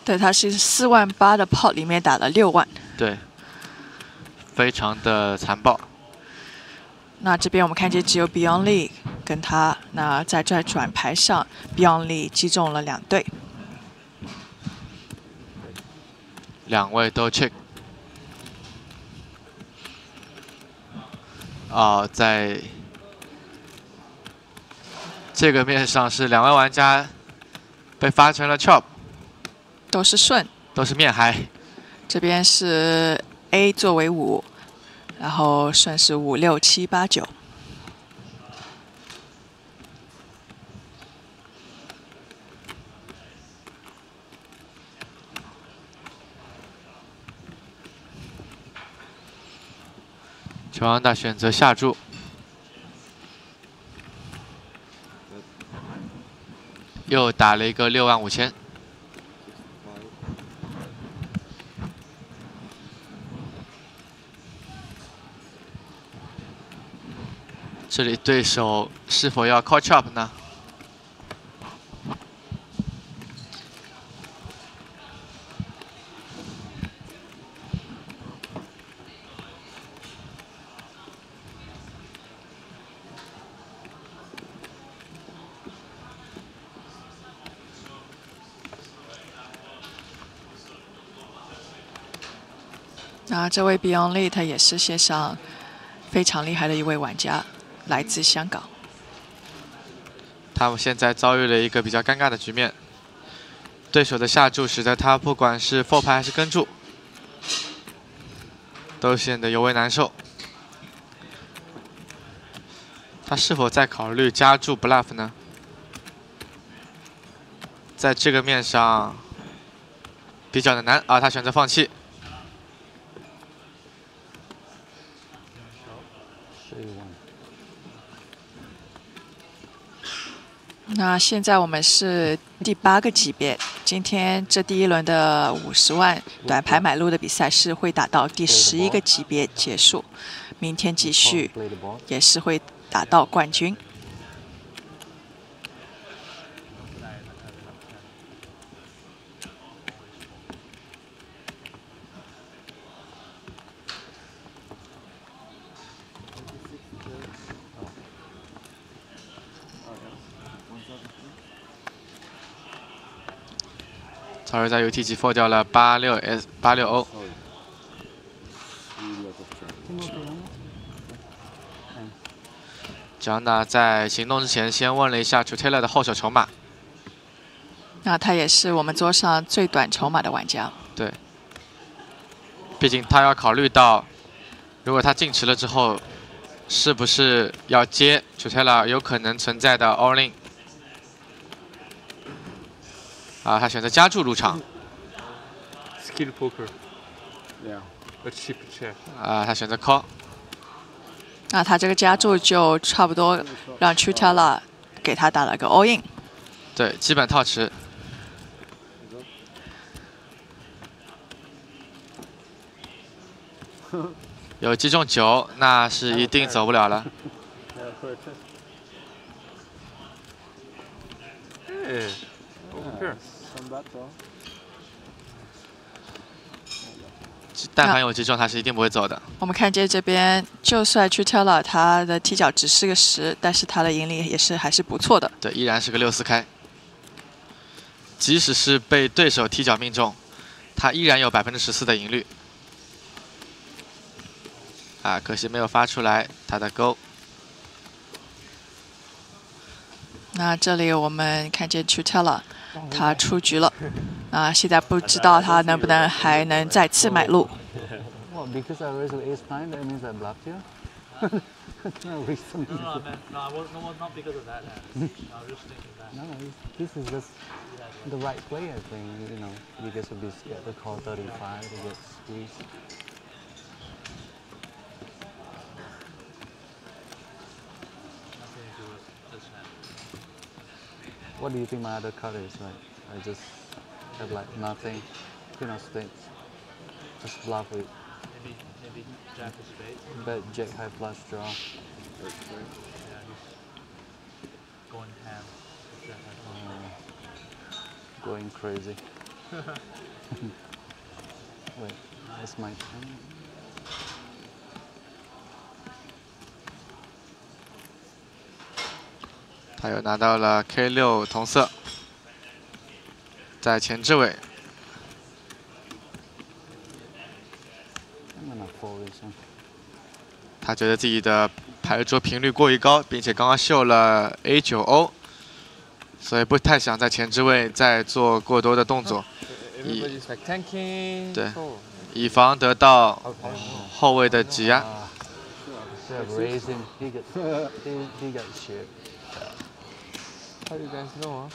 对，他是4.8万的 pot 里面打了6万。 对，非常的残暴。 那这边我们看见只有 Beyond Lee 跟他，那在转牌上 Beyond Lee 击中了2对。 2位都 check。在这个面上是2位玩家被发成了 chop， 都是顺， 都是面嗨。 这边是 A 作为5，然后顺是5、6、7、8、9。 乔安娜选择下注，又打了一个65000。这里对手是否要 call chop 呢？ 那这位 Beyond Lee 他也是线上非常厉害的一位玩家，来自香港。 他们现在遭遇了一个比较尴尬的局面，对手的下注使得他不管是 fold 牌还是跟注，都显得尤为难受。他是否在考虑加注 bluff 呢？在这个面上比较的难啊，他选择放弃。 那现在我们是第8个级别，今天这第1轮的50万短牌买入的比赛是会打到第11个级别结束，明天继续也是会打到冠军。 曹睿在 UT 级 fold 掉了86O。乔安娜在行动之前先问了一下 Taylor 的后手筹码。 那他也是我们桌上最短筹码的玩家。 对，毕竟他要考虑到，如果他进池了之后，是不是要接 Taylor 有可能存在的 all in。他选择加注入场。 Skill poker. Yeah, a cheap check. 他选择 call。 那他这个加注就差不多让 Chutella 给他打了个 all in。 对，基本套池。有击中9，那是一定走不了了。但凡有击中，他是一定不会走的。 我们看见这边，就算 Chutella 他的踢脚只是个10，但是他的盈利也是还是不错的。 对，依然是个6-4开。即使是被对手踢脚命中，他依然有14%的赢率。可惜没有发出来他的勾。 那这里我们看见 Chutella 他出局了。现在不知道他能不能还能再次买入。 Because I raised ace nine, that means I bluffed you. No reason. No, not because of that hand. I was just thinking that. No, this is just the right play, I think. You know, you guys would be scared to call 35 to get squeezed. Nothing to do with this hand. What do you think my other card is? Like, I just have like nothing, you know, spades. Just bluff it. Maybe jack of spades. Bet jack high flush draw. Yeah, he's going ham. Jack high flush. Going crazy. Wait, it's my turn. 他又拿到了 K6同色，在前置位。 I'm gonna fold this one. 他觉得自己的牌桌频率过于高，并且刚刚秀了 A9O， 所以不太想在前置位再做过多的动作， Everybody's like tanking. 对 So, 以防得到后卫的挤压。 Instead of raising, he got shit. how do you guys know?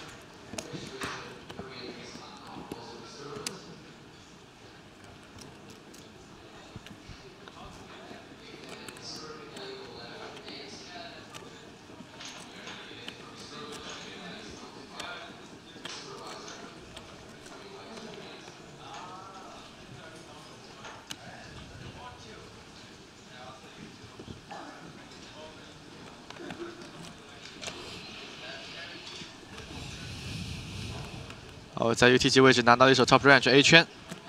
哦，在 UTG 位置拿到一手 Top Range A 圈。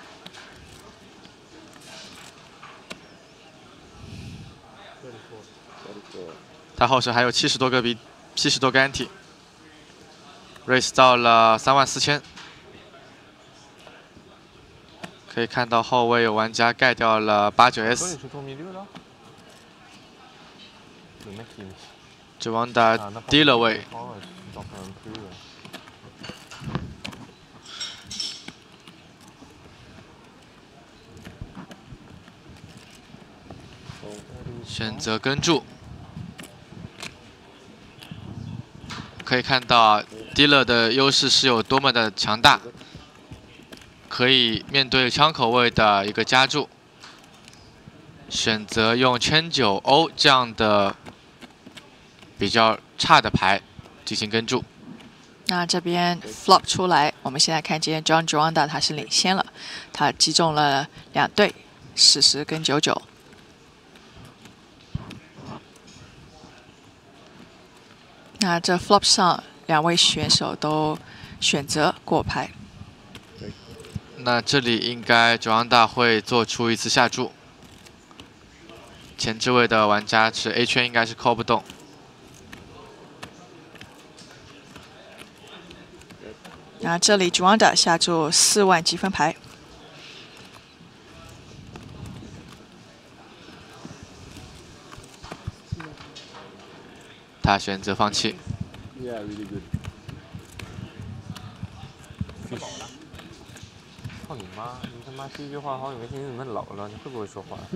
他后手还有70多个安体 ，raise 到了34000。可以看到后卫有玩家盖掉了89S。 所以是做米六的？有没有？ 指望打低了位。 选择跟注，可以看到 Dealer 的优势是有多么的强大，可以面对枪口位的一个加注，选择用圈9O 这样的比较差的牌进行跟注。 那这边 flop 出来，我们现在看见 John Juanda 他是领先了，他击中了2对，40跟99。 那这 flop 上2位选手都选择过牌。 那这里应该九阳大会做出一次下注。前置位的玩家持 A 圈应该是扣不动。 那这里 Juanda 下注4万积分牌。 他选择放弃。 Yeah, really good. 操你妈！你他妈第一句话好久没听，你怎么老了？你会不会说话？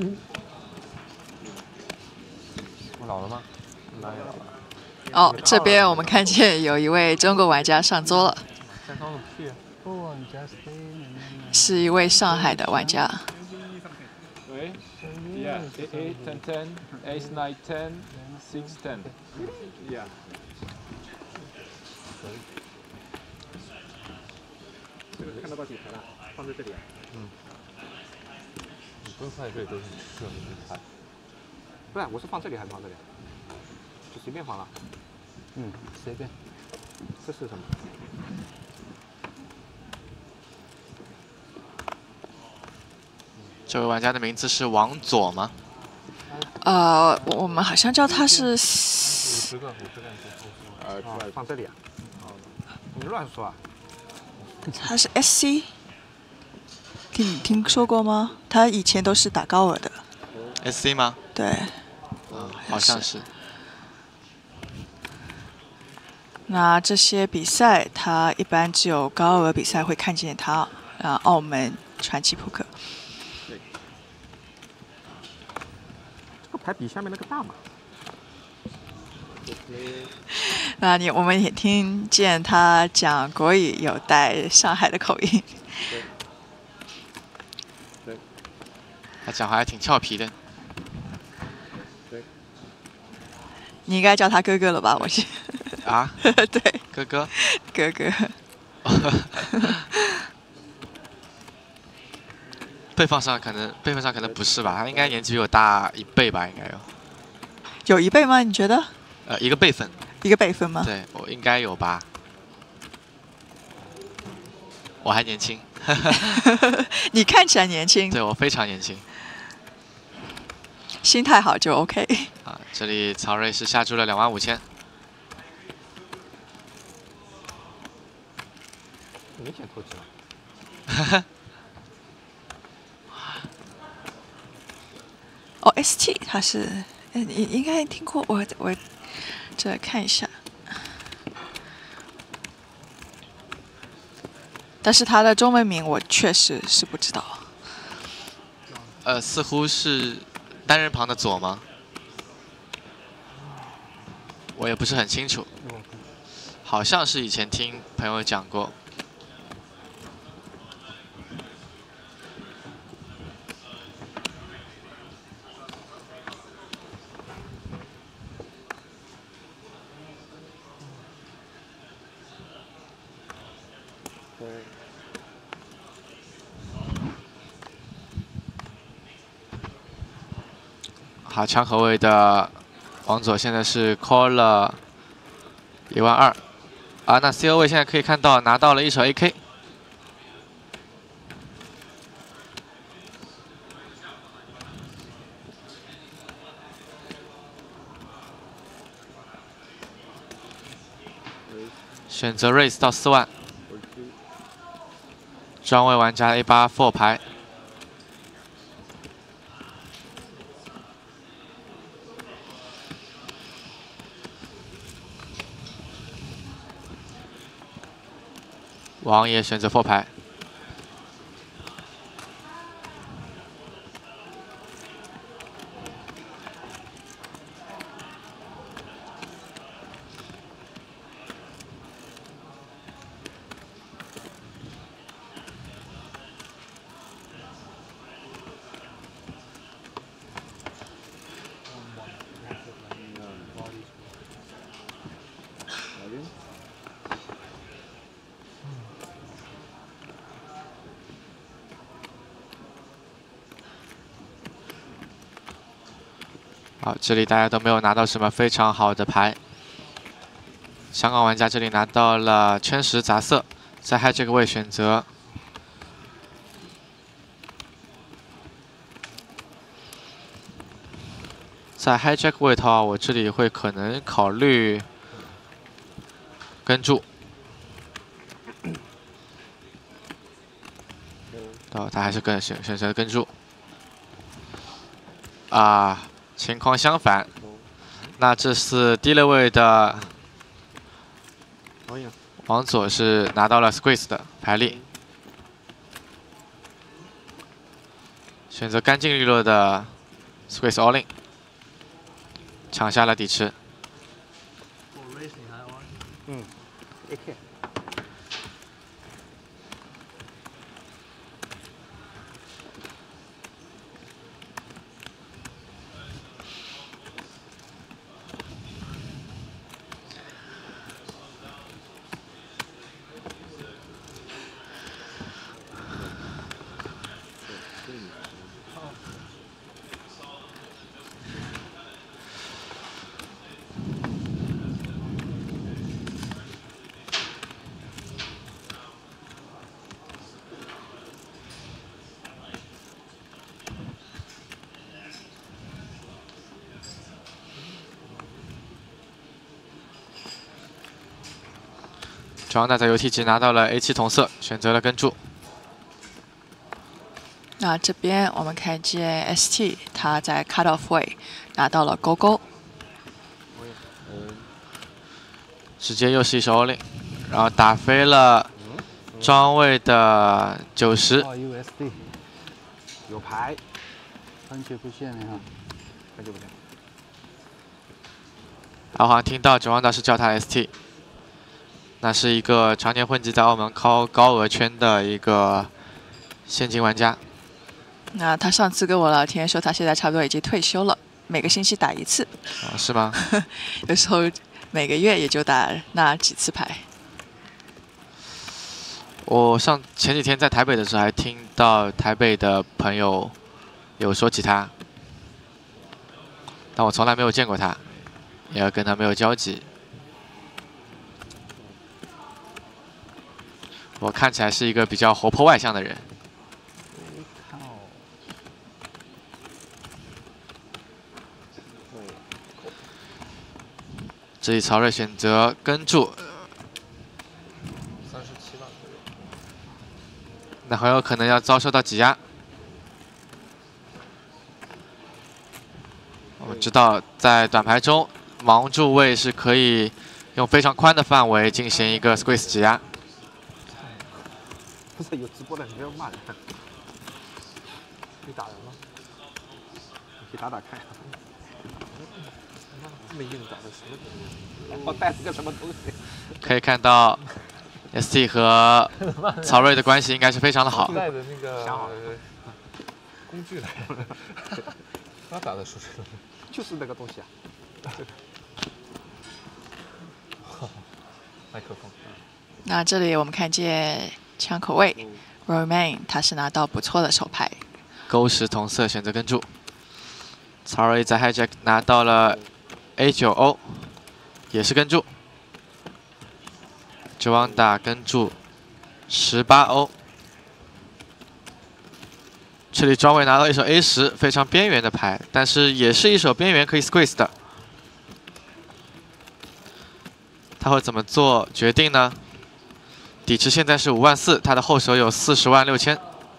我老了吗？哪里老了？ 哦，这边我们看见有一位中国玩家上桌了， 上装个屁！ Oh, I'm just in. 是一位上海的玩家。 喂 ？Yeah, 8, 10, 10, Ace, 9, 10, 6, 10. Yeah. 这个看得到底牌了，放在这里啊。 你不用放在这里都是适合你拍。 不是，我是放这里还是放这里？就随便放了。 随便。 这是什么？ 这位玩家的名字是王左吗？ 我们好像叫他是 50个。 放这里啊。你乱说啊！ 他是 SC， 听说过吗？他以前都是打高尔的。 SC 吗？ 对。 好像是。 那这些比赛，他一般只有高额比赛会看见他。澳门传奇扑克。 这个牌比下面那个大嘛。 那我们也听见他讲国语有带上海的口音。 他讲话还挺俏皮的。 你应该叫他哥哥了吧？我是。 啊？ 对。 哥哥。 哥哥。 辈分上可能不是吧？他应该年纪比我大1倍吧？应该有。 有1倍吗？你觉得 ？1个辈分。 1个辈分吗？ 对，我应该有吧。我还年轻。 你看起来年轻， 对我非常年轻。 心态好就 OK。 啊，这里曹睿是下注了25000。 明显透支了。 哦 ，ST 它是，你应该听过我这看一下，但是它的中文名我确实是不知道。 似乎是单人旁的左吗？我也不是很清楚，好像是以前听朋友讲过。好，枪口位的王佐现在是 call 了12000啊。那 CO 位现在可以看到拿到了一手 AK。选择 raise 到4万。庄位玩家 A8 4牌。王也选择4牌。好，这里大家都没有拿到什么非常好的牌。香港玩家这里拿到了圈10杂色，在 high 这个位选择。在 hijack 位的话，我这里会可能考虑跟注。哦，他还是选择跟注。啊，情况相反。那这次低了位的王佐是拿到了 squeeze 的牌力，选择干净利落的 squeeze all in。抢下了底池。 AK。 庄大在游戏机拿到了 A7 同色，选择了跟注。 那这边我们看见 ST 他在 cut off 位拿到了勾勾， 直接又是一手 all in， 然后打飞了庄位的90。 哦 USD 有牌， 很久不见了哈。 很久不见。 好像听到九王大是叫他 ST， 那是一个常年混迹在澳门高额圈的一个现金玩家。 那他上次跟我聊天说，他现在差不多已经退休了，每个星期打1次。 啊，是吗？ 有时候每个月也就打那几次牌。 我前几天在台北的时候，还听到台北的朋友有说起他，但我从来没有见过他，也跟他没有交集。 我看起来是一个比较活泼外向的人。这里曹睿选择跟注， 37吧。 那很有可能要遭受到挤压。我们知道，在短牌中，盲注位是可以用非常宽的范围进行一个 squeeze 挤压。 不是有直播的，你不要骂人。你打人吗？你打看呀。 这么硬打的什么东西？ 我带是个什么东西？ 可以看到 ST 和曹睿的关系应该是非常的好。 带的那个想好了工具来。他打的是什么？ 就是那个东西啊。 麦克风。 那这里我们看见枪口位 Romain 他是拿到不错的手牌。 勾10同色选择跟注，曹睿在 hijack 拿到了 A9O， 也是跟注。Jwanda 跟注18O。这里庄伟拿到一手 A10， 非常边缘的牌，但是也是一手边缘可以 squeeze 的。他会怎么做决定呢？底池现在是54000，他的后手有406000。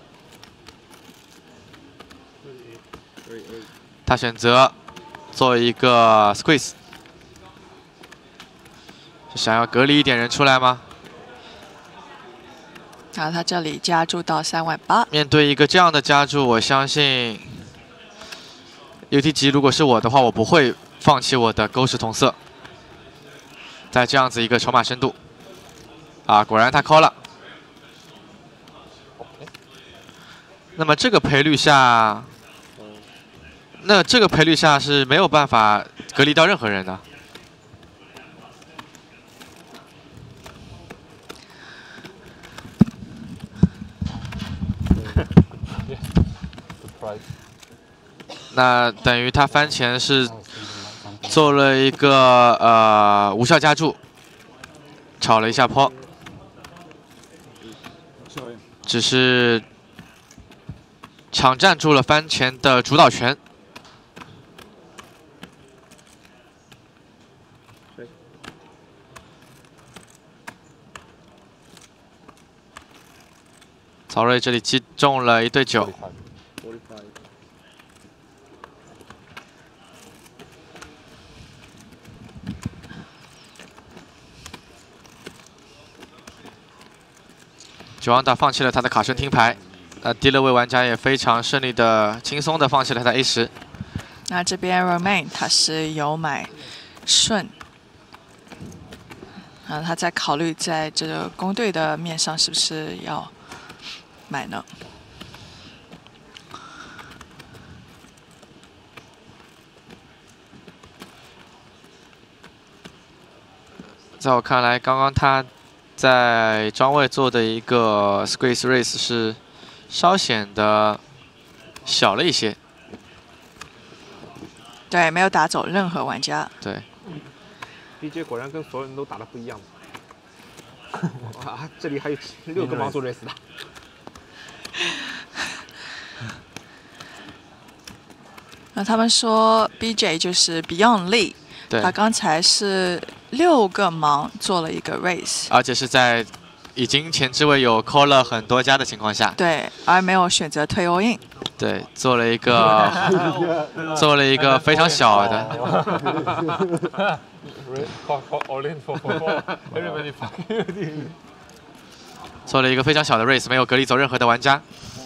他选择做一个 squeeze， 是想要隔离一点人出来吗？ 然后他这里加注到38000。 面对一个这样的加注，我相信 UTG 如果是我的话，我不会放弃我的勾10同色。在这样子一个筹码深度，啊，果然他 call 了。那么这个赔率下，是没有办法隔离到任何人的。那等于他翻前是做了一个无效加注，炒了一下坡，只是抢占住了翻前的主导权。曹睿这里击中了1对9。Jwanda 放弃了他的卡顺听牌，低了位玩家也非常顺利的、轻松的放弃了他的 A10。 那这边 Romain 他是有买顺，他在考虑在这个公队的面上是不是要买呢？ 在我看来，刚刚他在庄位做的一个 squeeze raise 是稍显得小了一些。 对，没有打走任何玩家。 对。 BJ 果然跟所有人都打的不一样。哇，这里还有6个盲注 race 的。 那他们说 BJ 就是 Beyond Lee， 他刚才是6个盲做了一个 race， 而且是在已经前置位有 call 了很多家的情况下， 对，而没有选择退 all in， 对，做了一个非常小的，做了一个非常小的 race， 没有隔离走任何的玩家。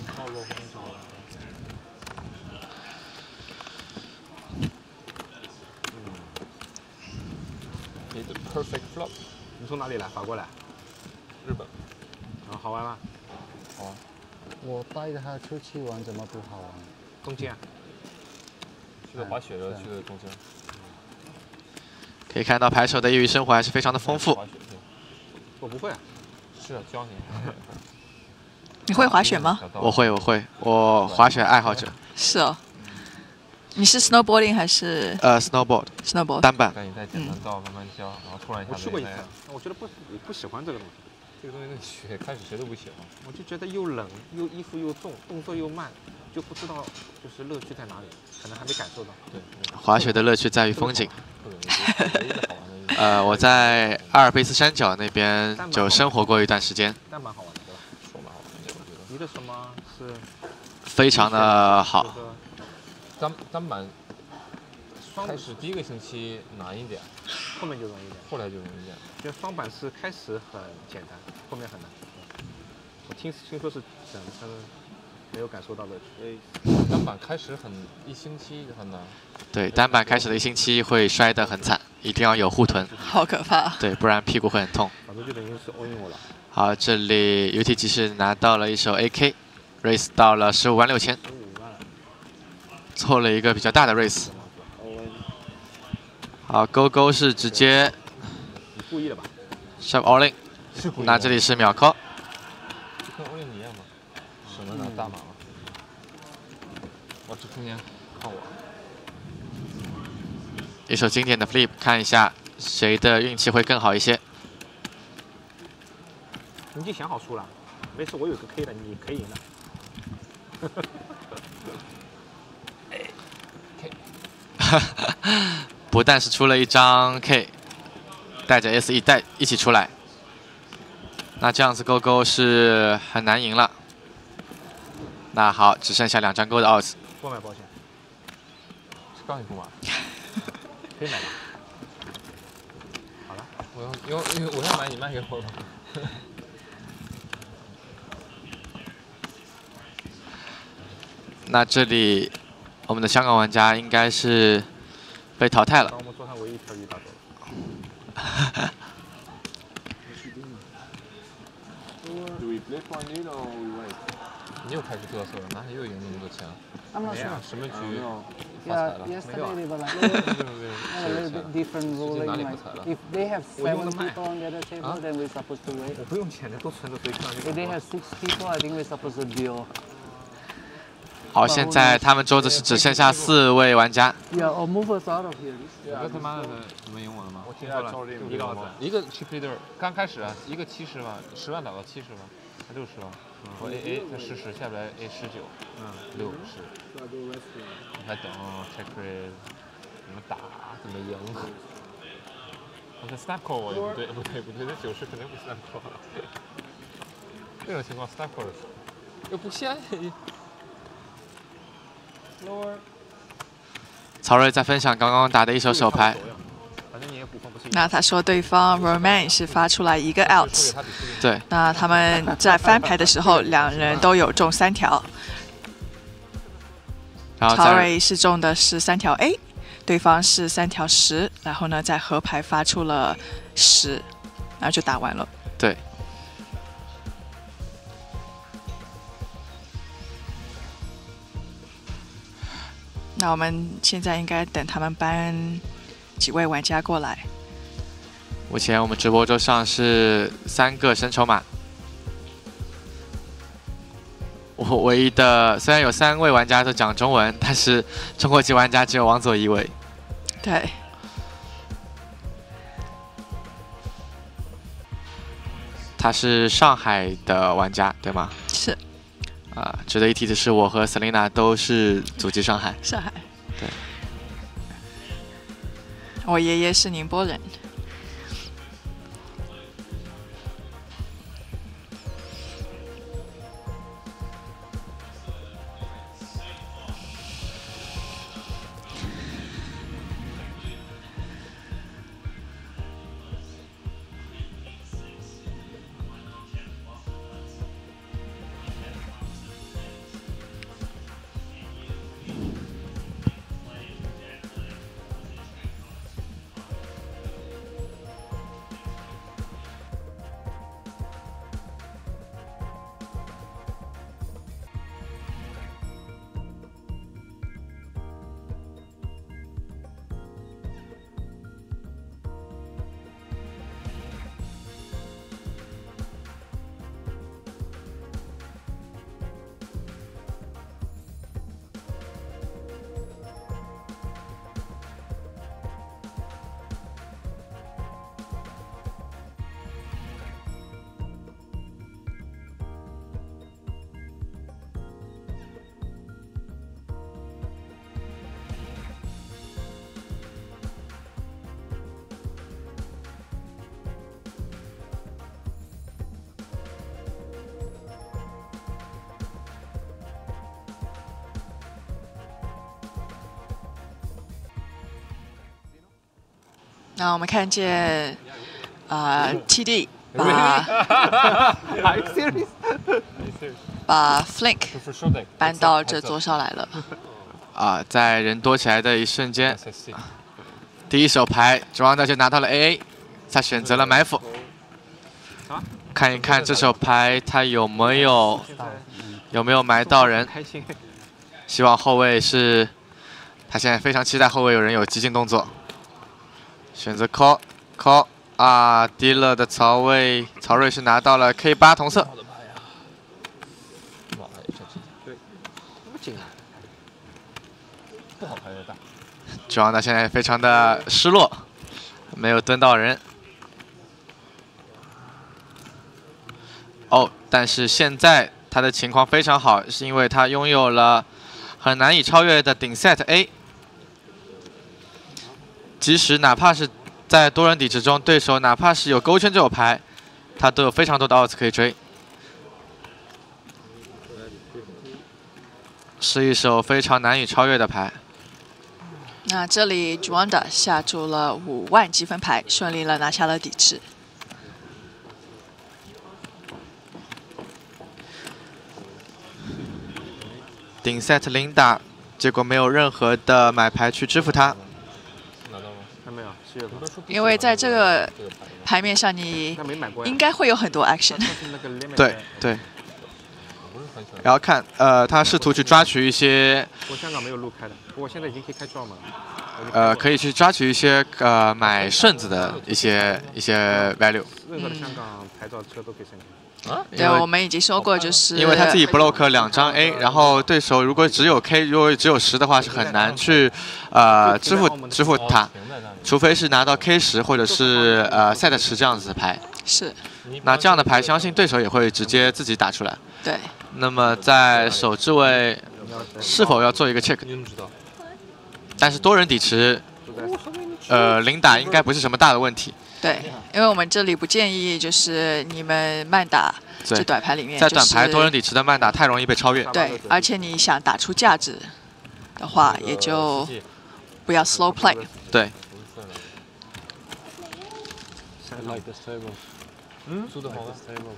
Perfect flop。 你从哪里来？法国来？ 日本。 好玩吗？ 好玩。 我带着他出去玩，怎么不好玩？ 中间。 去的滑雪的，去的中间。 可以看到牌手的业余生活还是非常的丰富。 我不会啊。 是啊，教你。 你会滑雪吗？ 我会，我滑雪爱好者。 是哦。你是 snowboarding 还是 snowboard 单板。 赶紧再简单道，慢慢教，然后突然一下。 我去过一次，我觉得不喜欢这个东西。 这个东西那雪开始谁都不喜欢。 我就觉得又冷又衣服又重，动作又慢，就不知道就是乐趣在哪里，可能还没感受到。 对， 滑雪的乐趣在于风景。 特别唯一的好玩的。 我在阿尔卑斯山脚那边就生活过一段时间， 但蛮好玩的，对吧？ 说蛮好玩的，我觉得。 你的什么是非常的好。 单板开始第一个星期难一点， 后面就容易一点。 后来就容易一点。 觉得双板是开始很简单，后面很难。我听说是整，但是没有感受到乐趣。 单板开始一星期很难。 对，单板开始的1星期会摔得很惨，一定要有护臀。 好可怕。 对，不然屁股会很痛。 反正就等于是 all in 我了。 好，这里 UT 是拿到了一手 AK，race 到了156000，做了一个比较大的 race。好，勾勾是直接你故意的吧 shove all in， 那这里是秒 call。 跟欧林一样嘛，省了拿大码嘛。我这中间看我。 一手经典的 flip， 看一下谁的运气会更好一些。 你已经想好输了，没事，我有个 K 的，你可以赢的。 不但是出了一张 K， 带着 SE 一起出来，那这样子勾勾是很难赢了。那好，只剩下2张勾的 odds。 不买保险， 是告诉你不买。 可以买吧。好了， 我要买，你卖给我吧。 那这里我们的香港玩家应该是被淘汰了。 把我们桌上唯一一条鱼打走了。 Do we play for it or we wait？ 你又开始嘚瑟了，哪里又赢那么多钱 I'm not 没 sure. 啊， 什么局 Yeah, 发财了？ yesterday they were like a little bit different ruling. Like if they have 7 people on the other table, then we're supposed to wait. 我不用钱的，都存着，所以看到 If they have 6 people, I think we're supposed to deal. 好，现在他们桌子是只剩下4位玩家。 Yeah, or move us out of here. 你这他妈的怎么赢我的吗？ 我听说了，一个 odds， 一个 chip leader 刚开始啊，一个70万，10万打到70万，他60万，我 AA 他10下不来 A 19，60，还等 check raise，怎么打怎么赢。我这 snap call 我也不对，这90肯定不 snap call。这种情况 snap call 又不限。 曹睿在分享刚刚打的一手手牌。 反正你也股份不是。 那他说对方 Roman 是发出来一个 out， 对。 那他们在翻牌的时候，2人都有中3条。 然后曹睿是中的是3条 A， 对方是3条10，然后呢在合牌发出了10，然后就打完了。 对。 那我们现在应该等他们搬几位玩家过来。 目前我们直播桌上是3个生筹码。我唯一的虽然有3位玩家都讲中文，但是中国籍玩家只有王佐1位。 对。 他是上海的玩家，对吗？ 是。 值得一提的是，我和 Selina 都是祖籍上海。 上海。 对。 我爷爷是宁波人。 那我们看见TD 把 Are you serious? 把 Flink 就是说的搬到这桌上来了。 在人多起来的一瞬间， SSC 第一手牌 Joanna 就拿到了 AA， 他选择了埋伏。看一看这手牌他有没有埋到人。 开心。 希望后卫是，他现在非常期待后卫有人有激进动作。选择 call 啊 ，dealer 的曹睿是拿到了 K8 同色。 对，不紧啊， 不好牌的大。 Joanna 现在非常的失落，没有蹲到人。但是现在他的情况非常好，是因为他拥有了很难以超越的顶 set A。即使哪怕是在多人底池中，对手哪怕是有勾圈这手牌，他都有非常多的 outs 可以追。是一手非常难以超越的牌。 那这里 Joanna 下注了5万积分牌，顺利了拿下了底池。 顶 set 零打，结果没有任何的买牌去支付他。 拿到吗？ 还没有，7月份。 因为在这个牌面上，你那没买过呀。 应该会有很多 action。 那个 limit 对对， 我不是很喜欢。 然后看他试图去抓取一些我香港没有路开的，不过现在已经可以开 draw 嘛。 可以去抓取一些买顺子的一些 value。 任何的香港牌照车都可以申请。 对，我们已经说过，就是因为他自己 block 2张 A， 然后对手如果只有 K， 如果只有10的话，是很难去支付他，除非是拿到 K10或者是set 10这样子的牌。 是。 那这样的牌，相信对手也会直接自己打出来。 对。 那么在手置位是否要做一个 check？ 你怎么知道？ 但是多人底池，零打应该不是什么大的问题。 对，因为我们这里不建议就是你们慢打这短牌里面， 在短牌多人底池的慢打太容易被超越。 对，而且你想打出价值的话，也就不要 slow play。 对。 输的好吗？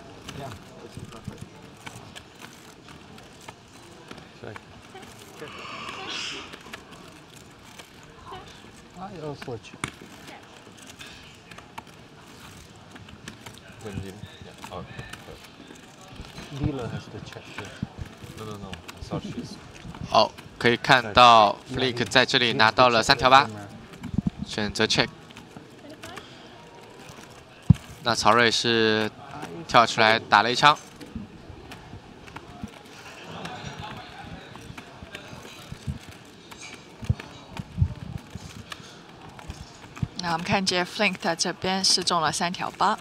I also check. When did? Yeah. Oh. Dealer has to check this. No. I thought she's. 可以看到 Flick 在这里拿到了3条8，选择 check。那曹睿是跳出来打了一枪。 那我们看见 Flink 这边是中了3条8。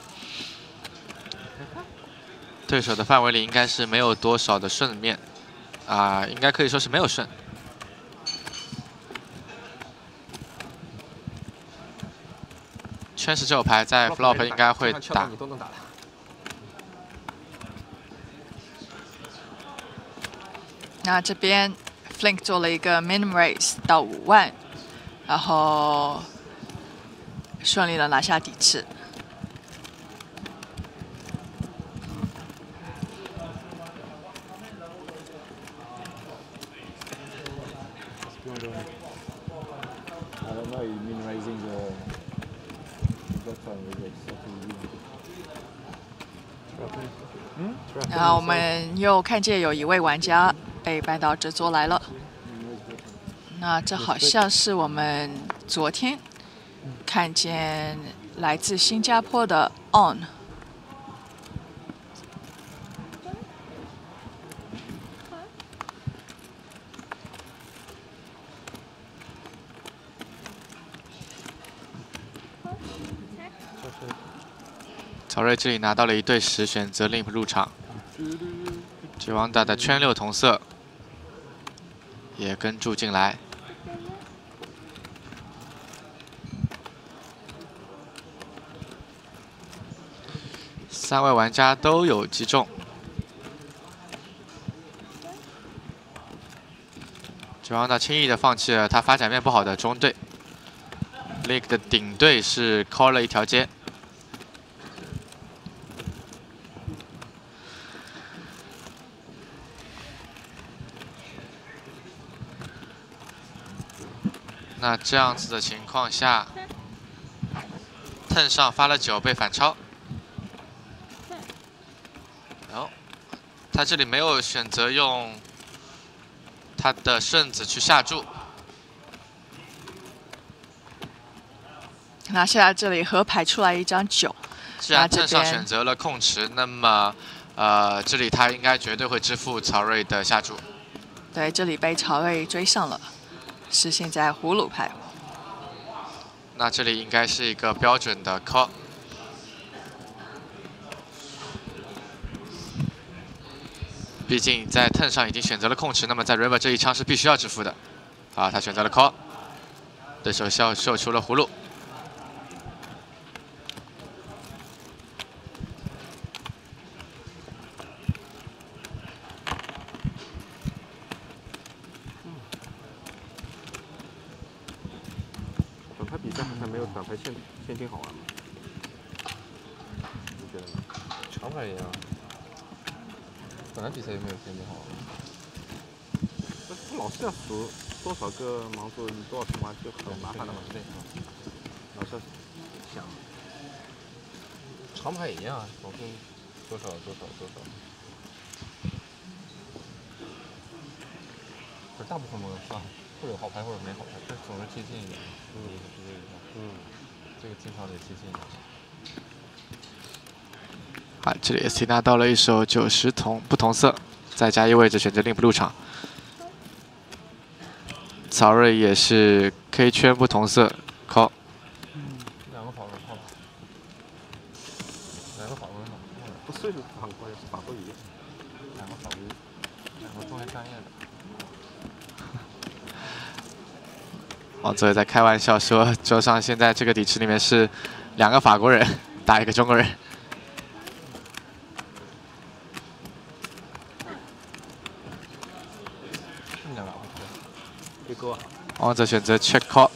对手的范围里应该是没有多少的顺面，应该可以说是没有顺。圈10这手牌在 flop 应该会打。 你都能打。 那这边 Flink 做了一个 minimum raise 到5万，然后顺利的拿下底池。 I don't know, you mean raising the button with the setting. 然后我们又看见有一位玩家被搬到这桌来了。那这好像是我们昨天看见来自新加坡的 On。 曹睿这里拿到了1对10，选择 limp 入场。Joanna 的圈6同色也跟注进来。3位玩家都有击中。Joanna 轻易的放弃了他发展面不好的中队。 Flick 的顶对是 call 了一条街。那这样子的情况下，turn 上发了9被反超。然后他这里没有选择用他的顺子去下注。 那现在这里河牌出来一张9， 既然这 turn 上边选择了控池，那么这里他应该绝对会支付曹睿的下注。 对，这里被曹睿追上了，是现在葫芦牌。 那这里应该是一个标准的 call。毕竟在 turn 上已经选择了控池，那么在 river 这一枪是必须要支付的。啊，他选择了 call， 对手秀出了葫芦。 短牌比赛好像没有短牌现金好玩嘛？你觉得呢？ 长牌一样。本来比赛也没有现金好玩。 他老是要数多少个盲注，你多少出马就很麻烦的嘛。 对， 老是要想。 长牌也一样啊，总是多少。不是大部分模算会有好牌或者没好牌，但总是接近一点。这个经常得接近一点。 啊，这里 ST 拿到了一手90同不同色，再加一位置选择令不入场。曹睿也是 K 圈不同色 call。 两个法文好吧？两个法文好。 不是法国，是法国语。 两个法文，两个中学专业的。 王泽也在开玩笑说，桌上现在这个底池里面是2个法国人打1个中国人。 这么两个不错。 别勾啊！ 王泽选择 check call。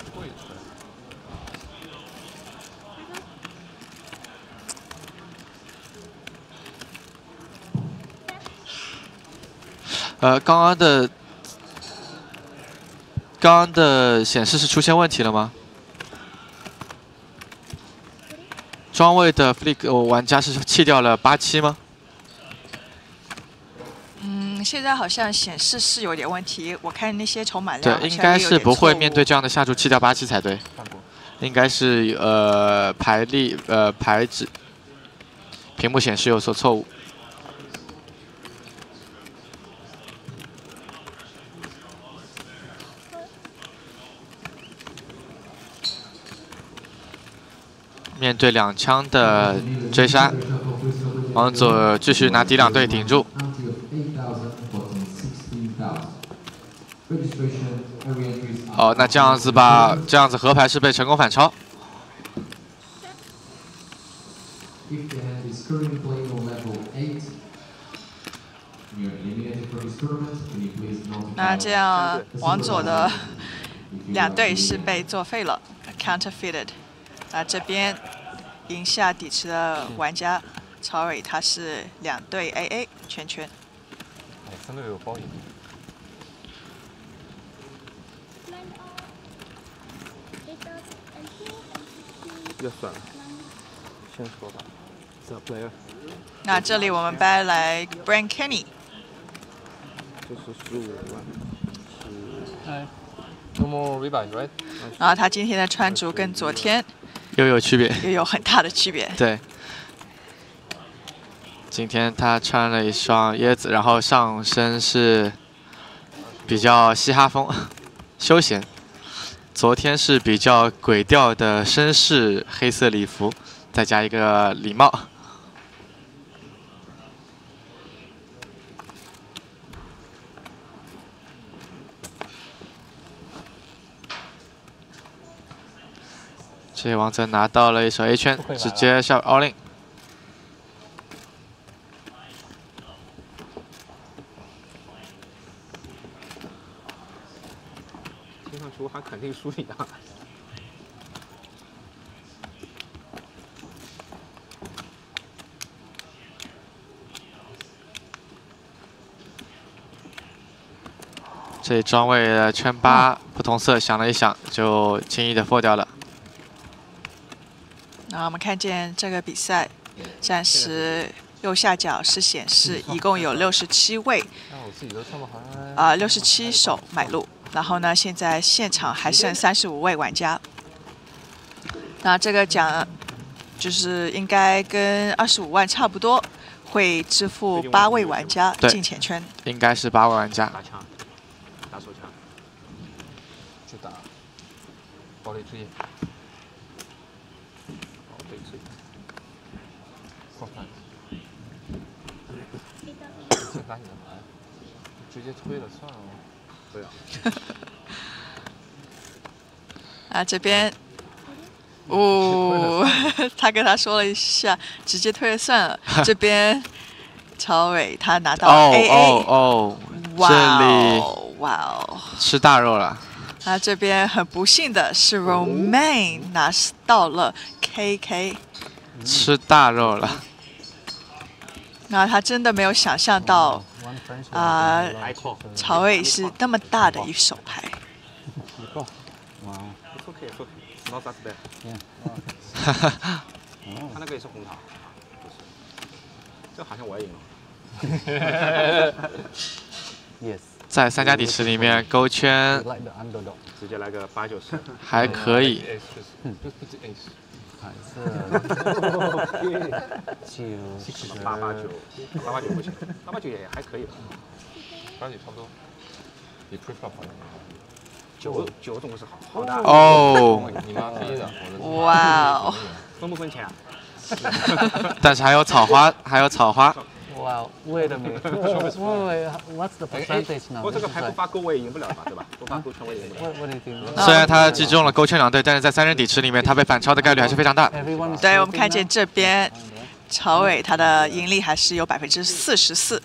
刚刚的显示是出现问题了吗？庄位的 Flick 玩家是弃掉了87吗？ 现在好像显示是有点问题，我看那些筹码量对，应该是不会面对这样的下注弃掉87才对。应该是牌子屏幕显示有所错误。面对2枪的追杀，王佐继续拿底2对顶住。哦，那这样子吧，这样子河牌是被成功反超。 那这样王佐的2对是被作废了 ，counterfeited。那这边赢下底池的玩家曹蕊，他是2对 AA 圈圈。 哎，3对有包赢。 要算了，先说吧。The player。 那这里我们掰来 Brian Kenny。 这是15万。 No more rebuy, right？ 然后他今天的穿着跟昨天又有区别， 也有很大的区别。 对，今天他穿了一双椰子，然后上身是比较嘻哈风、休闲。昨天是比较鬼调的绅士黑色礼服，再加一个礼帽。这王泽拿到了一手 A 圈，直接下 all in。 听上去我还肯定输你啊！ 这里庄位的圈8不同色想了一想，就轻易的破掉了。 那我们看见这个比赛，暂时右下角是显示一共有67位，67手买入。然后呢，现在现场还剩35位玩家。那这个奖就是应该跟25万差不多，会支付8位玩家进钱圈。 应该是8位玩家。 打枪，打手枪， 去打堡垒之夜。 堡垒之夜。破饭。先打你的牌，直接推了算了。对啊。 啊，这边。哦，他跟他说了一下，直接退了算了。这边曹伟他拿到 AA， 这里哇哦， 吃大肉了。 那这边很不幸的是 Romain 拿到了 KK， 吃大肉了。 那他真的没有想象到曹伟是那么大的一手牌。 Not that bad. 他那个也是红桃，这好像我也赢了。 Yes. 在3家底池里面勾圈， 直接来个8、9、10， 还可以。 还是 8、8、9不行，8、8、9也还可以吧，8、9差不多，比 preflop 好9总是好大哦！ 你妈逼的！ 哇哦！ 分不分钱啊？ 但是还有草花，还有草花。 Wow, wait a minute. Wait, what's the percentage now? 不过这个牌不发勾我也赢不了吧，对吧？不发勾圈我也赢不了。 What do you think? 虽然他击中了勾圈2对，但是在3人底池里面，他被反超的概率还是非常大。 对，我们看见这边曹伟他的盈利还是有44%。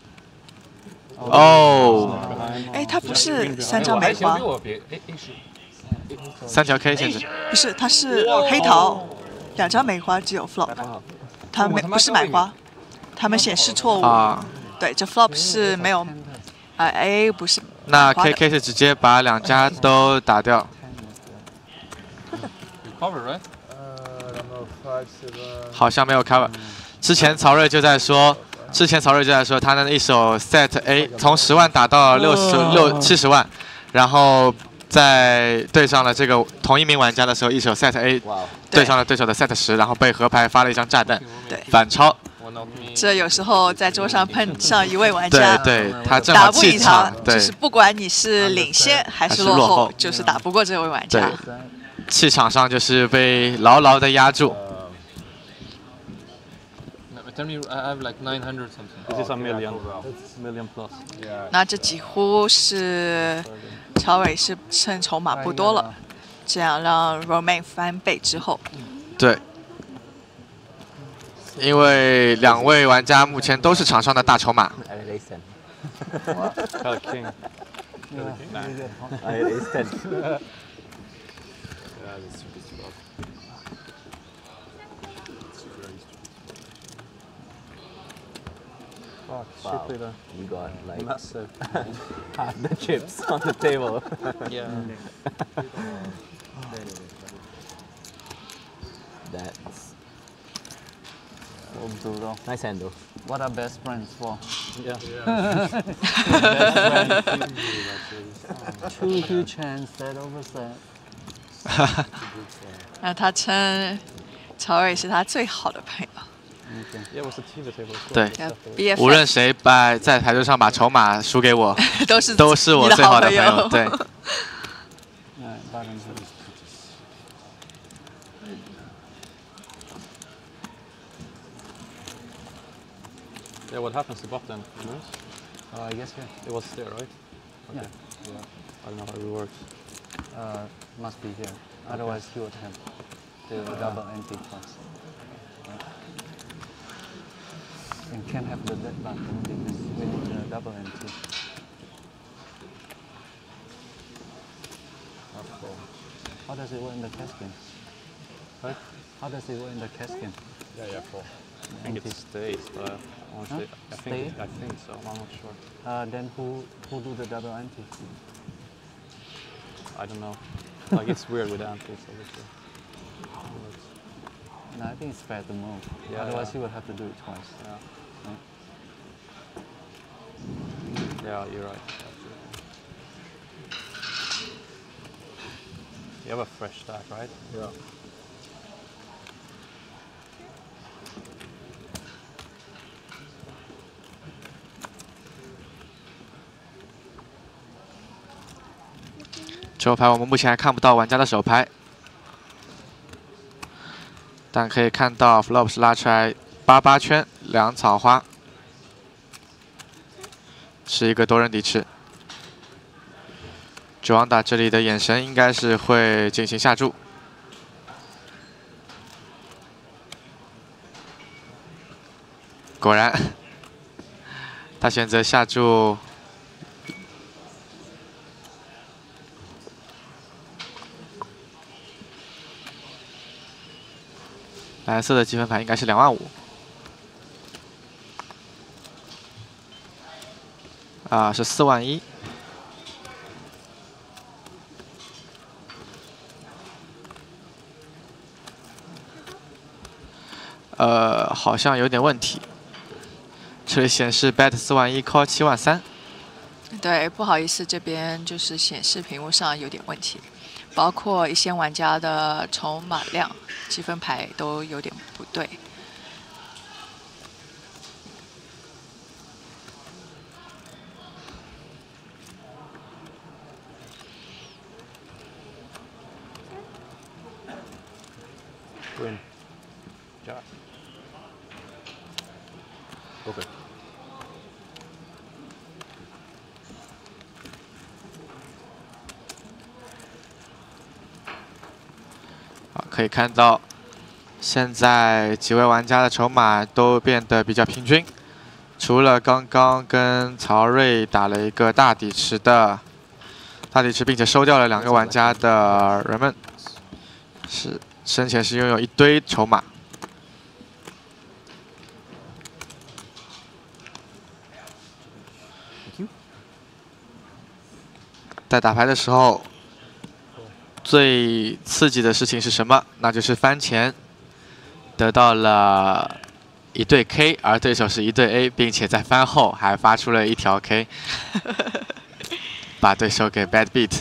哦， 哎，他不是3张梅花 ，3条 K 限制， 不是，他是黑桃，2张梅花只有 flop， 他不是买花，他们显示错误。对，这 flop 是没有，A 不是。 那 KK 是直接把2家都打掉。好像没有 cover。之前曹睿就在说。他那一手 set A 从10万打到70万，然后在对上了这个同一名玩家的时候，一手 set A 对上了对手的 set 10，然后被河牌发了一张炸弹，反超。 这有时候在桌上碰上一位玩家， 对，他正好气场，对， 就是不管你是领先还是落后，就是打不过这位玩家。 气场上就是被牢牢的压住。 Tell me, I have like 900 something. This is a million. It's million plus. 那这几乎是曹伟是趁筹码不多了，这样让 Romain 翻倍之后。 对，因为2位玩家目前都是场上的大筹码。 Wow, you got like massive half the chips on the table. Yeah. That's so brutal. Nice handle. What are best friends for? Yeah. Two huge hands set over set. 那他称曹伟是他最好的朋友。 Yeah, was a team table. 对，无论谁在台桌上把筹码输给我，都是我最好的朋友。对。 Yeah, what happens to bot then? I guess yeah. It was there, right? Okay. Yeah. I don't know how it works. Must be here. Otherwise, he would have the double empty plus. And can't have the dead button because we need a double empty. How does it work in the cash game? Right? How does it work in the cash game? Yeah, 4. I think it stays, but honestly, Huh? Stay? I think so. I'm not sure. Then who do the double ante? I don't know. Like it's weird with antis, obviously. No, I think it's fair to move. Yeah, Otherwise, yeah. you would have to do it twice. Yeah. Right? Yeah, you're right. You have a fresh stack, right? Yeah. 这牌我们目前还看不到玩家的手牌，但可以看到 flop 是拉出来88圈2草花，是一个多人底池。主王打这里的眼神应该是会进行下注。果然，他选择下注。蓝色的积分牌应该是25000。啊，是41000。好像有点问题。这里显示 bet 41000 call 73000。 对，不好意思，这边就是显示屏幕上有点问题，包括一些玩家的筹码量、积分牌都有点不对。 Win. Jack. Okay. 好，可以看到，现在几位玩家的筹码都变得比较平均，除了刚刚跟曹睿打了一个大底池，并且收掉了2个玩家的人们，生前是拥有一堆筹码。在打牌的时候，最刺激的事情是什么？那就是翻前得到了一对 K， 而对手是一对 A， 并且在翻后还发出了一条 K， 把对手给 bad beat。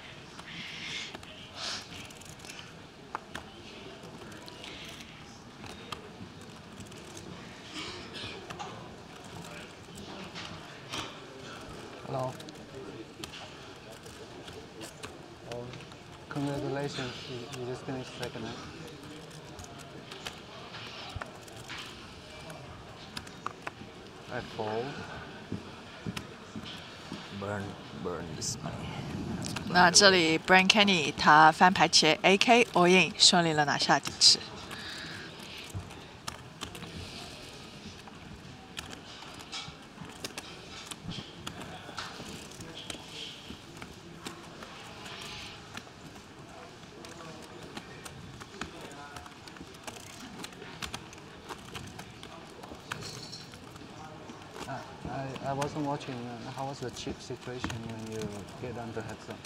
Hello. Congratulations, you just finished second. I fold. Burn this money. 那这里 Brian Kenny 他翻牌前 AK all in， 顺利了拿下底池。 I wasn't watching. How was the chip situation when you get under heads up?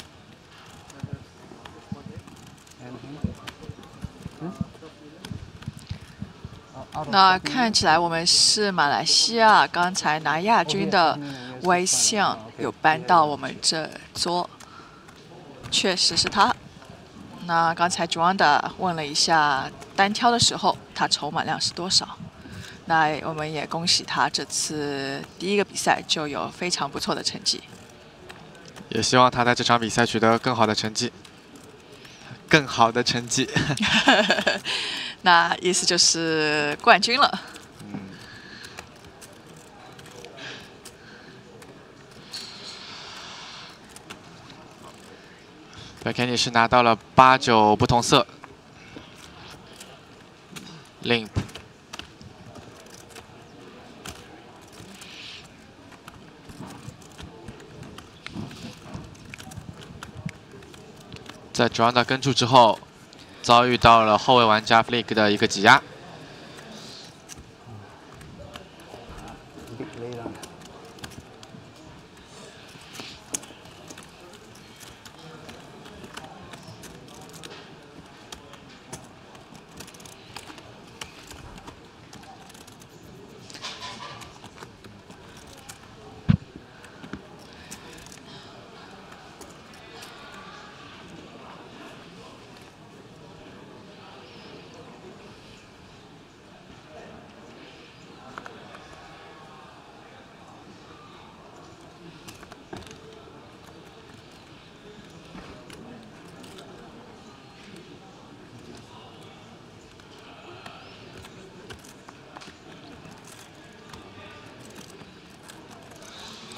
Anything? 那看起来我们是马来西亚刚才拿亚军的微象有搬到我们这桌，确实是他。那刚才 Joanda 问了一下单挑的时候他筹码量是多少？那我们也恭喜他这次第一个比赛就有非常不错的成绩。 也希望他在这场比赛取得更好的成绩。更好的成绩。 那意思就是冠军了。 对，肯定是拿到了8、9不同色。Limp。在 Joanda 跟注之后，遭遇到了后卫玩家 Flick 的一个挤压。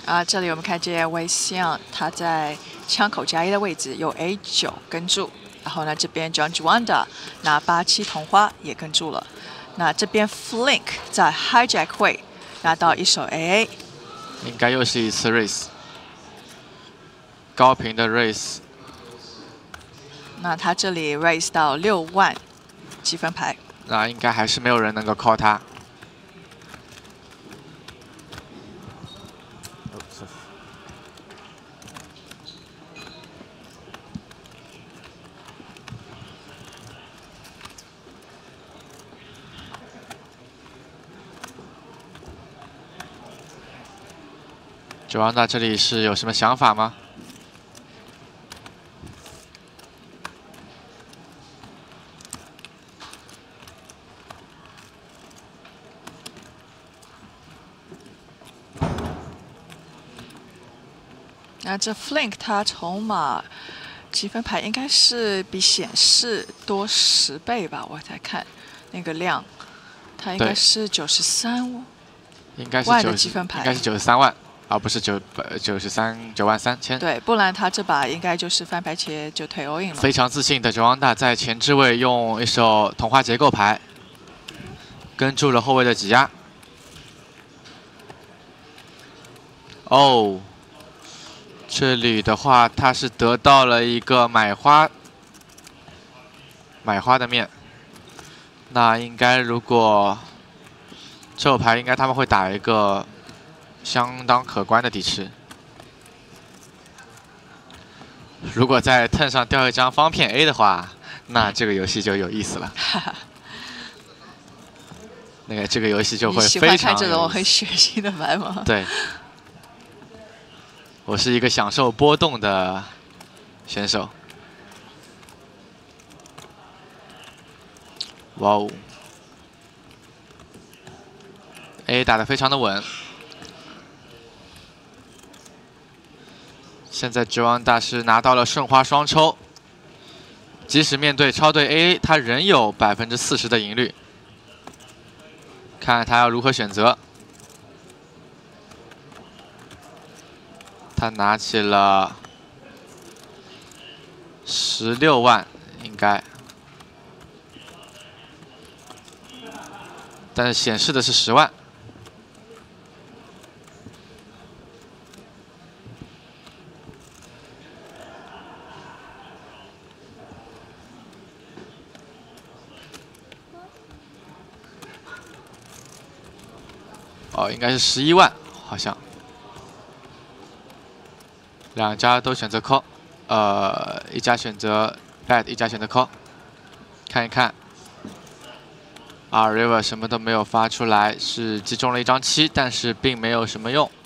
这里我们看见威西昂他在枪口加1的位置有 A9 跟住，然后呢这边 John Juanda 拿87同花也跟住了。那这边 Flink 在 Hijack 位拿到一手 AA， 应该又是一次 race， 高频的 race。 那他这里 raise 到6万积分牌， 那应该还是没有人能够 call 他。九王大这里是有什么想法吗？ 那这 Flink 他筹码积分牌应该是比显示多10倍吧，我在看那个量，它应该是93 应该是万的积分牌， 应该是93万，而不是9万3000。 对，不然他这把应该就是翻牌前就退 all in 了。 非常自信的九王大在前置位用一手同花结构牌跟住了后卫的挤压。哦。这里的话，他是得到了一个买花的面。那应该如果这手牌，应该他们会打一个相当可观的底池。如果在 turn 上掉一张方片 A 的话，那这个游戏就有意思了。这个游戏就会非常有意思。 你喜欢看这种很血腥的牌吗？ 对。我是一个享受波动的选手。哇哦 ！A 打得非常的稳。现在绝望大师拿到了顺花双抽，即使面对超对 A， 他仍有40%的赢率。看他要如何选择。他拿起了16万，应该，但是显示的是10万。哦，应该是11万，好像。两家都选择 call， 一家选择 bet， 一家选择 call。看一看，River 什么都没有发出来，是击中了一张7，但是并没有什么用。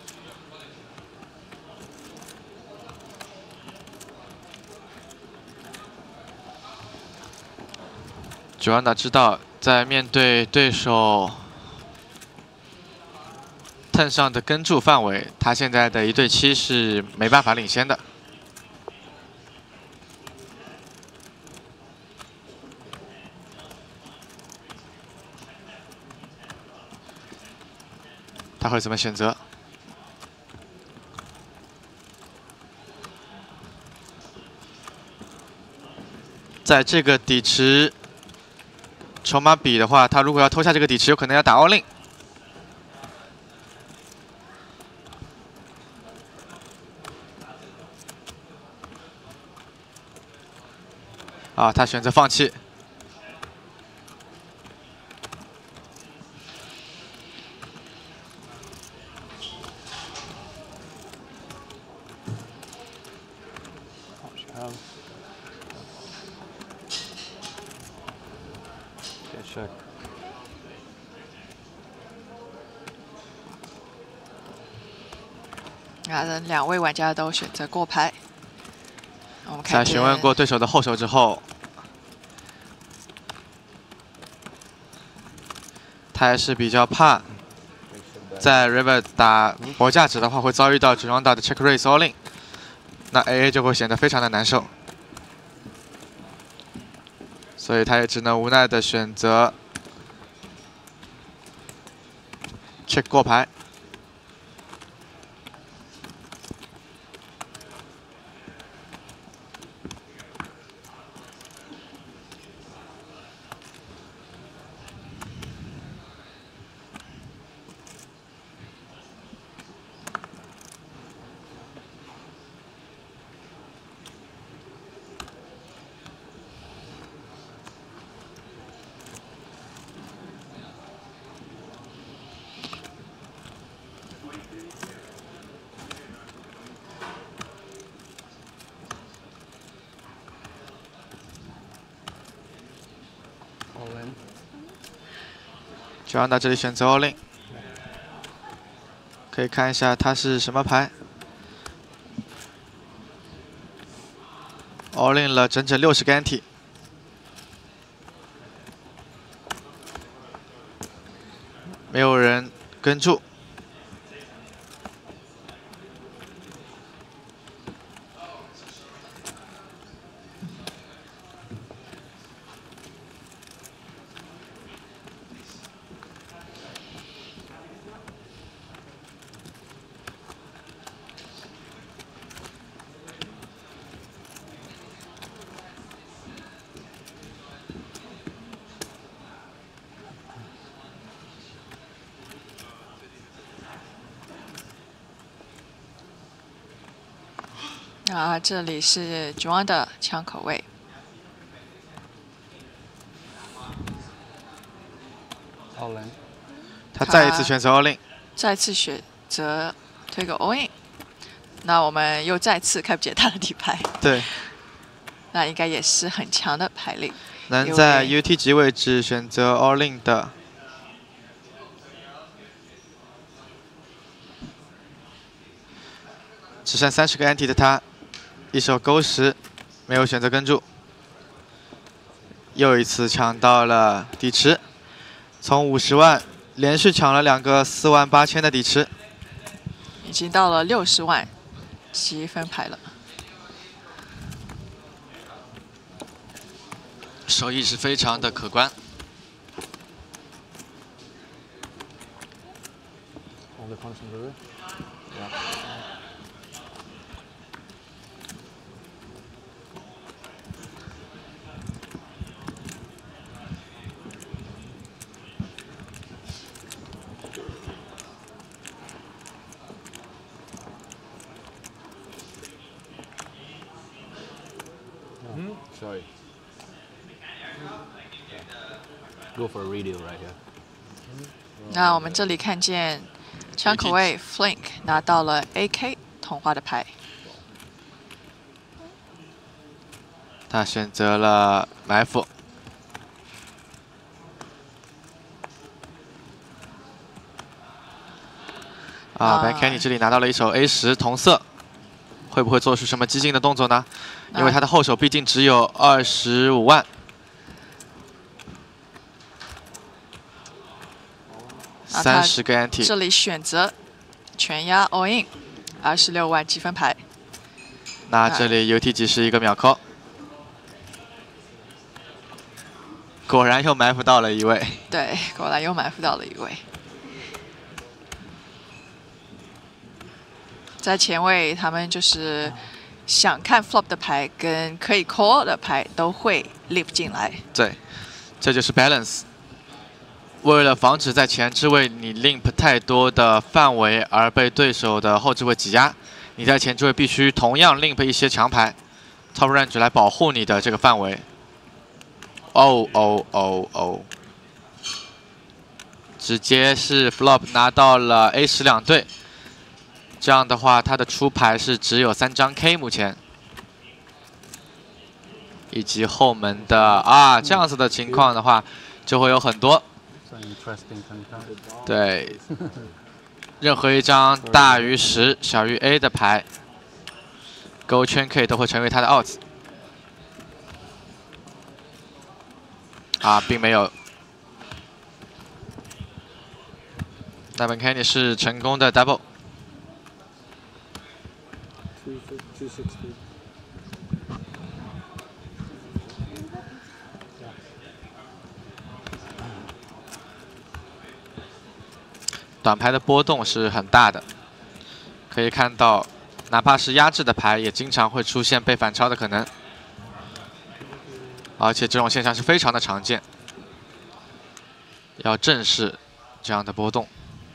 九安达知道，在面对对手turn上的跟住范围，他现在的1对7是没办法领先的。他会怎么选择？在这个底池筹码比的话，他如果要偷下这个底池，有可能要打 all in。他选择放弃。 两位玩家都选择过牌。我们看在询问过对手的后手之后，他还是比较怕，在 River 打博价值的话，会遭遇到主张打的 check raise all in， 那 AA 就会显得非常的难受，所以他也只能无奈的选择 check 过牌。 Juanda 这里选择 all in， 可以看一下他是什么牌。all in 了整整60个 ante。 没有人跟住。 这里是 Juanda 的枪口位。 all in， 他再一次选择 all in， 再次选择推个 all in。那我们又再次看不见他的底牌。 对， 那应该也是很强的牌力。 能在 UT 级位置选择 all in 的。 只剩30个 ante 的他，一手勾10，没有选择跟住，又一次抢到了底池，从50万连续抢了2个48000的底池， 已经到了60万积分牌了。 收益是非常的可观。 all the concentrator， Sorry. Go for a radio right here. 那我们这里看见枪口位 Flink 拿到了 AK 同花的牌。 他选择了埋伏。Ben Kenny 这里拿到了一手 A10 同色，会不会做出什么激进的动作呢？因为他的后手毕竟只有25万。30个 ante。 这里选择全压 all in， 26万积分牌。 那这里 UT 级是一个秒扣。 果然又埋伏到了一位。 对，果然又埋伏到了一位。在前位，他们就是想看 flop 的牌跟可以 call 的牌都会 limp 进来。 对，这就是 balance。为了防止在前置位你 limp 太多的范围而被对手的后置位挤压，你在前置位必须同样 limp 一些强牌 top range 来保护你的这个范围。 哦！直接是 flop 拿到了 A10 2对，这样的话，他的出牌是只有3张 K 目前，以及后门的这样子的情况的话，就会有很多。对，任何一张大于10、小于 A 的牌，勾圈 K 都会成为他的 out。 并没有。那本 Kenny 是成功的 double。短牌的波动是很大的，可以看到，哪怕是压制的牌，也经常会出现被反超的可能。 而且这种现象是非常的常见，要正视这样的波动。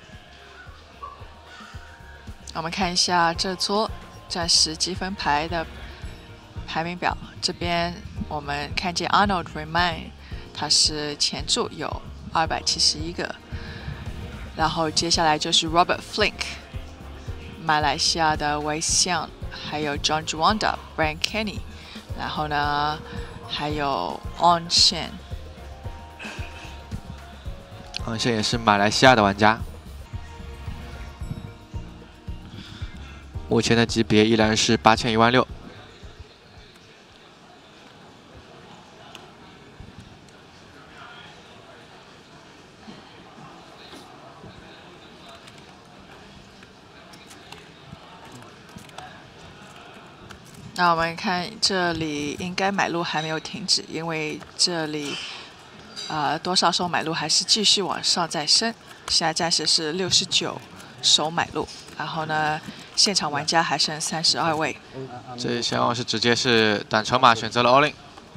我们看一下这桌暂时积分牌的排名表，这边我们看见 Arnold Remain， 他是前注有271个，然后接下来就是 Robert Flink， 马来西亚的 Wei Xiang， 还有 John Juanda、Ben Kenny， 然后呢？ 还有 On Shen， 航线也是马来西亚的玩家。目前的级别依然是8000、16000。 那我们看这里应该买入还没有停止，因为这里多少手买入还是继续往上再升。现在暂时是69手买入，然后呢，现场玩家还剩32位。 这前往是直接是短筹码选择了 all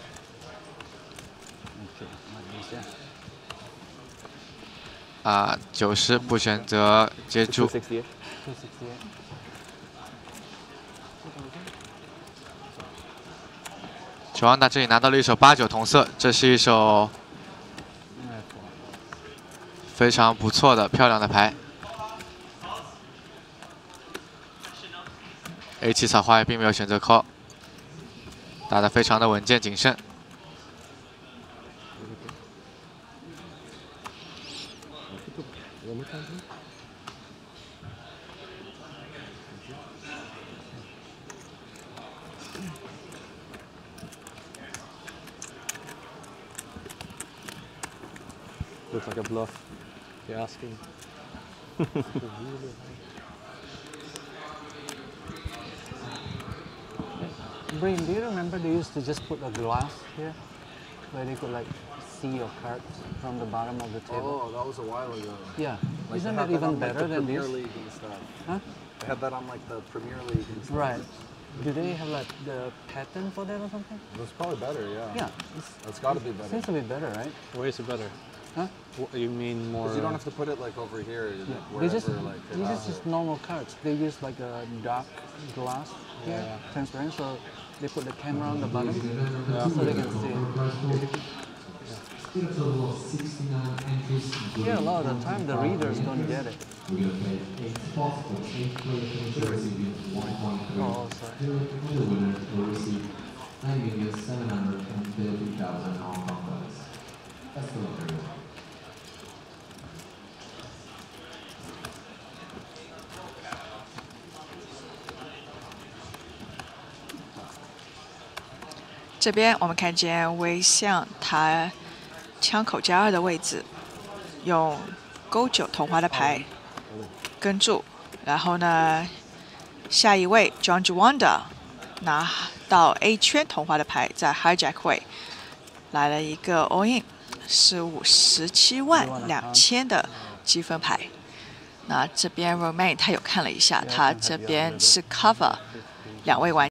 in。90不选择接住。 乔安达这里拿到了一手8-9同色，这是一手非常不错的、漂亮的牌。A7草花也并没有选择 call， 打得非常的稳健谨慎。 Looks like a bluff. You're asking. Brain, do you remember they used to just put a glass here where they could like see your cards from the bottom of the table? Oh, that was a while ago. Yeah. Like, Isn't they that had even on, like, better the than Premier this? League and stuff. Huh? They had that on like the Premier League and stuff. Right. Do they have like the pattern for that or something? It was probably better, yeah. Yeah. It's got to be better. Seems to be better, right? Where is it better? Huh? You mean more? Because you don't have to put it like over here, Yeah. wherever, These like. is just normal cards. They use like a dark glass here, Yeah. transparent, so they put the camera on the bottom so they can see it. Yeah, a lot of the time the readers don't get it. Oh, sorry. 这边我们看见微象他枪口加2的位置，用勾9同花的牌跟住，然后呢，下一位 John Juanda 拿到 A 圈同花的牌，在 hijack 位来了一个 all in， 是572000的积分牌。那这边 Romain 他有看了一下，他这边是 cover 2位玩家。